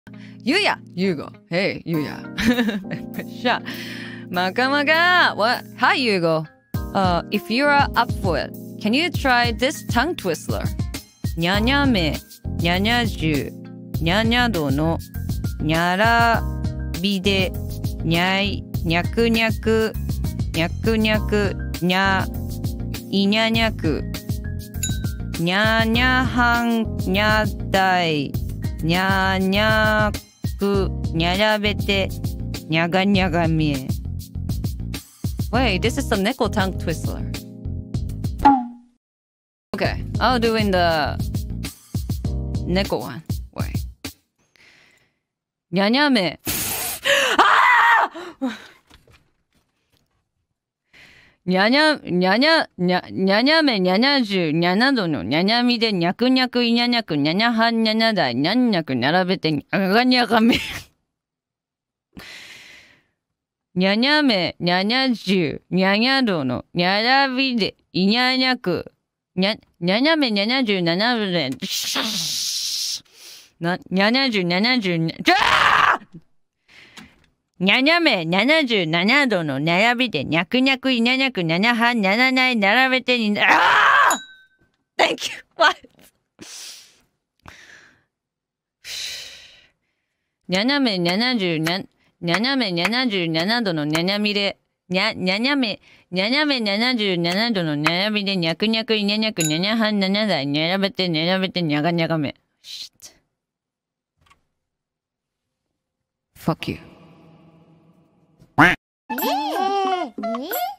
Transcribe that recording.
Yuya. Yugo. Hey, Yuya. Sha. Makamaga. What? Hi, Yugo. If you are up for it, can you try this tongue twister? Nyanyame, nyanyaju, nyanyado no, nyarabi de, nyai, nyaku nyaku, nyaku nyaku, nya, inyanyaku, nyanyahan, nyadai, nyanyaku, nyarabete, nyaganyagame. Wait, this is the Neko tongue twister. Okay, I'll do in the Neko one. Wait. Nyanyame. Nyanyame, nyanyaju, nyanado no, nyanyami de, nyaku nyaku, inyanyaku, nyanyahan, nyanyadai, nyanyaku, narabete, nyaganyagame. Nyanyame, nyanyaju, nyanyado no, nyarabi de, inyanyaku, nyanyame, nyanyaju, nyanyadu, nyanyaju, nyanyame, nyanyaju, nyanyado no, nyarabi de, nyaku nyaku, inyanyaku, nyanyahan, nyananai, narabete, Thank you. What? Nyanyame, nyanyaju, nyanyame, nyanyaju, nyanyado no, nyanyami de, nyanyame, nyanyaju, nyanyado no, nyarabi de, nyaku nyaku, inyanyaku, nyanyahan, nyanyadai, narabete, nyaganyagame. Shit. Fuck you.